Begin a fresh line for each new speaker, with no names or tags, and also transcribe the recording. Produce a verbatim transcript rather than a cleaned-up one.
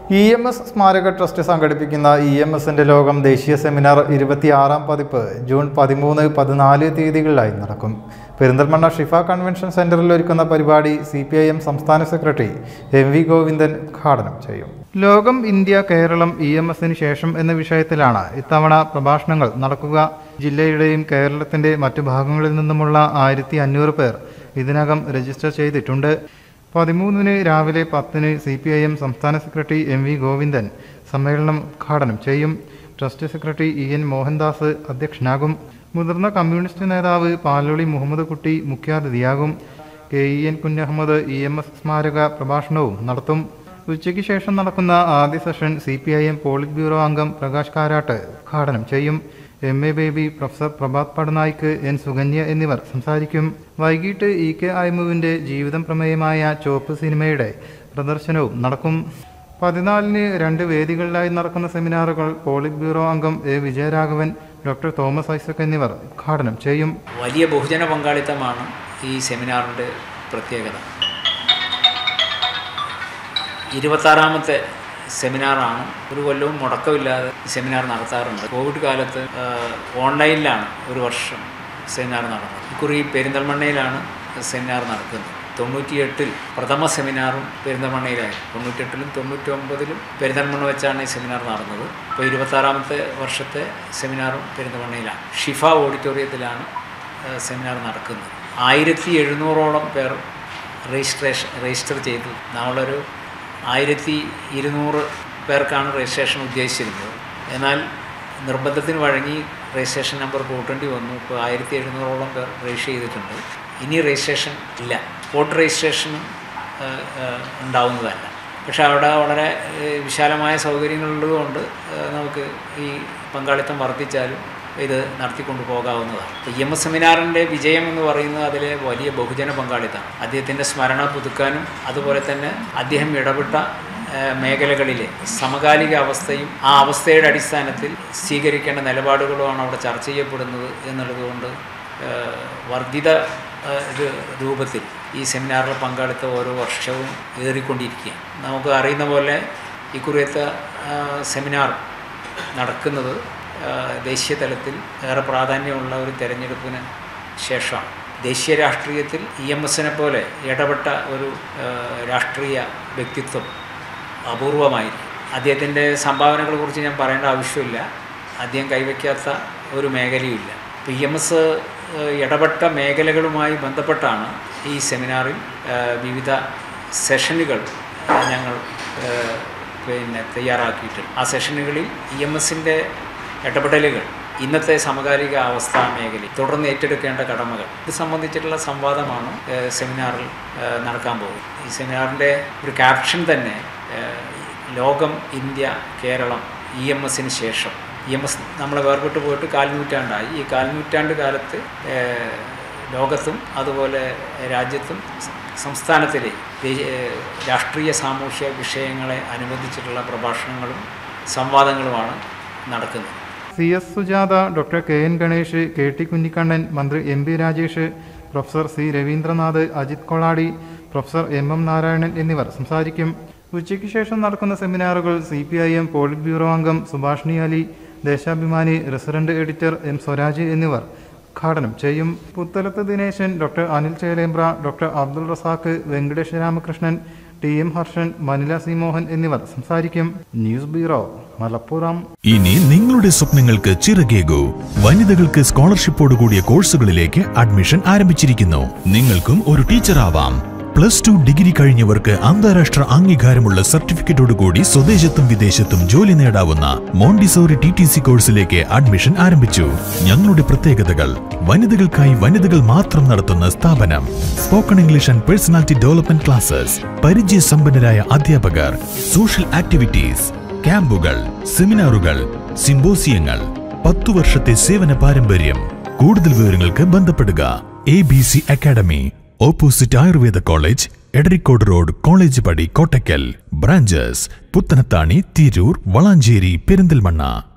E M S സ്മാരക trust സംഘടിപ്പിക്കുന്ന E M എസിൻ്റെ ലോകം ദേശീയ സെമിനാർ ഇരുപത്തിയാറാം പതിപ്പ് ജൂൺ പതിമൂന്ന് പതിനാല് തീയതികളിലായി നടക്കും. പെരിന്തൽമണ്ണ ഷിഫ കൺവെൻഷൻ സെന്ററിൽ ഒരുക്കുന്ന പരിപാടി സി പി ഐ എം സംസ്ഥാന സെക്രട്ടറി എം വി ഗോവിന്ദൻ ഉദ്ഘാടനം ചെയ്യും. ലോകം ഇന്ത്യ കേരളം ഇ എം എസിന് ശേഷം എന്ന വിഷയത്തിലാണ് ഇത്തവണ പ്രഭാഷണങ്ങൾ നടക്കുക. ജില്ലയുടെയും കേരളത്തിൻ്റെ മറ്റു ഭാഗങ്ങളിൽ നിന്നുമുള്ള ആയിരത്തി അഞ്ഞൂറ് പേർ ഇതിനകം രജിസ്റ്റർ ചെയ്തിട്ടുണ്ട്. പതിമൂന്നിന് രാവിലെ പത്തിന് സി പി ഐ എം സംസ്ഥാന സെക്രട്ടറി എം വി ഗോവിന്ദൻ സമ്മേളനം ഉദ്ഘാടനം ചെയ്യും. Trust secretary E N Mohandas അധ്യക്ഷനാകും. മുതിർന്ന കമ്മ്യൂണിസ്റ്റ് നേതാവ് പാലോളി മുഹമ്മദ് കുട്ടി മുഖ്യാതിഥിയാകും. K E N Kunhammad E M S സ്മാരക പ്രഭാഷണവും നടത്തും. ഉച്ചയ്ക്ക് ശേഷം നടക്കുന്ന ആദ്യ session C P I M polit bureau അംഗം പ്രകാശ് കാരാട്ട് ഉദ്ഘാടനം ചെയ്യും. M A Baby, professor Prabhat Patnaik, N Sukanya എന്നിവർ സംസാരിക്കും. വൈകിട്ട് ഇ കെ ഐമുവിൻ്റെ ജീവിതം പ്രമേയമായ ചോപ്പ് സിനിമയുടെ പ്രദർശനവും നടക്കും. പതിനാലിന് രണ്ട് വേദികളിലായി നടക്കുന്ന സെമിനാറുകൾ പോളിറ്റ് ബ്യൂറോ അംഗം A Vijayaraghavan, doctor Thomas Isaac എന്നിവർ ഉദ്ഘാടനം ചെയ്യും.
വലിയ ബഹുജന പങ്കാളിത്തമാണ് ഈ സെമിനാറിൻ്റെ പ്രത്യേകത. ഇരുപത്താറാമത്തെ സെമിനാറാണ്. ഒരു കൊല്ലവും മുടക്കമില്ലാതെ സെമിനാർ നടത്താറുണ്ട്. കോവിഡ് കാലത്ത് ഓൺലൈനിലാണ് ഒരു വർഷം സെമിനാർ നടന്നത്. ഇക്കുറി പെരിന്തൽമണ്ണയിലാണ് സെമിനാർ നടക്കുന്നത്. തൊണ്ണൂറ്റിയെട്ടിൽ പ്രഥമ സെമിനാറും പെരിന്തൽമണ്ണയിലായിരുന്നു. തൊണ്ണൂറ്റെട്ടിലും തൊണ്ണൂറ്റി ഒമ്പതിലും പെരിന്തൽമണ്ണ വെച്ചാണ് ഈ സെമിനാർ നടന്നത്. ഇപ്പോൾ ഇരുപത്താറാമത്തെ വർഷത്തെ സെമിനാറും പെരിന്തൽമണ്ണയിലാണ്. ഷിഫ ഓഡിറ്റോറിയത്തിലാണ് സെമിനാർ നടക്കുന്നത്. ആയിരത്തി എഴുന്നൂറോളം പേർ രജിസ്ട്രേഷൻ രജിസ്റ്റർ ചെയ്തു. നമ്മളൊരു ആയിരത്തി ഇരുന്നൂറ് പേർക്കാണ് രജിസ്ട്രേഷൻ ഉദ്ദേശിച്ചിരുന്നത്. എന്നാൽ നിർബന്ധത്തിന് വഴങ്ങി രജിസ്ട്രേഷൻ നമ്പർ കൂട്ടേണ്ടി വന്നു. ഇപ്പോൾ ആയിരത്തി എഴുന്നൂറോളം പേർ രജിസ്റ്റർ ചെയ്തിട്ടുണ്ട്. ഇനി രജിസ്ട്രേഷൻ ഇല്ല. സ്പോട്ട് രജിസ്ട്രേഷനും ഉണ്ടാവുന്നതല്ല. പക്ഷേ അവിടെ വളരെ വിശാലമായ സൗകര്യങ്ങളുള്ളതുകൊണ്ട് നമുക്ക് ഈ പങ്കാളിത്തം വർദ്ധിച്ചാലും ഇത് നടത്തിക്കൊണ്ടു പോകാവുന്നതാണ്. ഇ എം എസ് സെമിനാറിൻ്റെ വിജയം എന്ന് പറയുന്നത് അതിലെ വലിയ ബഹുജന പങ്കാളിത്തമാണ്. അദ്ദേഹത്തിൻ്റെ സ്മരണ പുതുക്കാനും അതുപോലെ തന്നെ അദ്ദേഹം ഇടപെട്ട മേഖലകളിലെ സമകാലിക അവസ്ഥയും ആ അവസ്ഥയുടെ അടിസ്ഥാനത്തിൽ സ്വീകരിക്കേണ്ട നിലപാടുകളുമാണ് അവിടെ ചർച്ച ചെയ്യപ്പെടുന്നത് എന്നുള്ളതുകൊണ്ട് വർദ്ധിത രൂപത്തിൽ ഈ സെമിനാറിൽ പങ്കാളിത്തം ഓരോ വർഷവും ഏറിക്കൊണ്ടിരിക്കുകയാണ്. നമുക്ക് അറിയുന്ന പോലെ ഇക്കുറിയത്തെ സെമിനാർ നടക്കുന്നത് ദേശീയ തലത്തിൽ ഏറെ പ്രാധാന്യമുള്ള ഒരു തെരഞ്ഞെടുപ്പിന് ശേഷമാണ്. ദേശീയ രാഷ്ട്രീയത്തിൽ ഇ എം എസിനെ പോലെ ഇടപെട്ട ഒരു രാഷ്ട്രീയ വ്യക്തിത്വം അപൂർവമായിരിക്കും. അദ്ദേഹത്തിൻ്റെ സംഭാവനകളെക്കുറിച്ച് ഞാൻ പറയേണ്ട ആവശ്യമില്ല. അദ്ദേഹം കൈവയ്ക്കാത്ത ഒരു മേഖലയുമില്ല. ഇപ്പോൾ ഇ എം എസ് ഇടപെട്ട മേഖലകളുമായി ബന്ധപ്പെട്ടാണ് ഈ സെമിനാറിൽ വിവിധ സെഷനുകൾ ഞങ്ങൾ പിന്നെ തയ്യാറാക്കിയിട്ടുണ്ട്. ആ സെഷനുകളിൽ ഇ എം എസിൻ്റെ ഇടപെടലുകൾ, ഇന്നത്തെ സമകാലിക അവസ്ഥാ മേഖലയിൽ തുടർന്ന് ഏറ്റെടുക്കേണ്ട കടമകൾ, ഇത് സംബന്ധിച്ചിട്ടുള്ള സംവാദമാണ് സെമിനാറിൽ നടക്കാൻ പോകുന്നത്. ഈ സെമിനാറിൻ്റെ ഒരു ക്യാപ്ഷൻ തന്നെ ലോകം ഇന്ത്യ കേരളം ഇ എം എസിന് ശേഷം. ഇ എം എസ് നമ്മളെ വേർപെട്ട് പോയിട്ട് കാൽനൂറ്റാണ്ടായി. ഈ കാൽനൂറ്റാണ്ട് കാലത്ത് ലോകത്തും അതുപോലെ രാജ്യത്തും സംസ്ഥാനത്തിലെ രാഷ്ട്രീയ സാമൂഹ്യ വിഷയങ്ങളെ അനുബന്ധിച്ചിട്ടുള്ള പ്രഭാഷണങ്ങളും സംവാദങ്ങളുമാണ് നടക്കുന്നത്.
C S Sujatha, doctor K N Ganesh, K T Kunhikannan, മന്ത്രി M P Rajesh, professor C Raveendranath, Ajith Kolady, professor M M Narayanan എന്നിവർ സംസാരിക്കും. ഉച്ചയ്ക്ക് ശേഷം നടക്കുന്ന സെമിനാറുകൾ C P I M polit bureau അംഗം Subhashini Ali, Deshabhimani resident editor M Swaraj എന്നിവർ ഉദ്ഘാടനം ചെയ്യും. Puthalath Dineshan, doctor Anil Chelembra, doctor Abdul Razak, Venkatesh Ramakrishnan, T M Harshan, Manila C Mohan എന്നിവർ സംസാരിക്കും. News bureau, Malappuram.
ഇനി നിങ്ങളുടെ സ്വപ്നങ്ങൾക്ക് ചിറകേകൂ. വനിതകൾക്ക് സ്കോളർഷിപ്പോടുകൂടിയ കോഴ്സുകളിലേക്ക് അഡ്മിഷൻ ആരംഭിച്ചിരിക്കുന്നു. നിങ്ങൾക്കും ഒരു ടീച്ചർ ആവാം. പ്ലസ് ടു ഡിഗ്രി കഴിഞ്ഞവർക്ക് അന്താരാഷ്ട്ര അംഗീകാരമുള്ള സർട്ടിഫിക്കറ്റോടുകൂടി സ്വദേശത്തും വിദേശത്തും ജോലി നേടാവുന്ന മോണ്ടിസോറി ടി ടി സി കോഴ്സിലേക്ക് അഡ്മിഷൻ ആരംഭിച്ചു. ഞങ്ങളുടെ പ്രത്യേകതകൾ: വനിതകൾക്കായി വനിതകൾ മാത്രം നടത്തുന്ന സ്ഥാപനം, spoken English and personality development classes, പരിചയസമ്പന്നരായ അധ്യാപകർ, സോഷ്യൽ ആക്ടിവിറ്റീസ്, ക്യാമ്പുകൾ, സെമിനാറുകൾ, സിംബോസിയങ്ങൾ, പത്തു വർഷത്തെ സേവന പാരമ്പര്യം. കൂടുതൽ വിവരങ്ങൾക്ക് ബന്ധപ്പെടുക. A B C academy, opposite Ayurveda college, Edarikode road, college Padi, Kottakkal. Branches Puthanathani, Tirur, Valanchery, Perinthalmanna.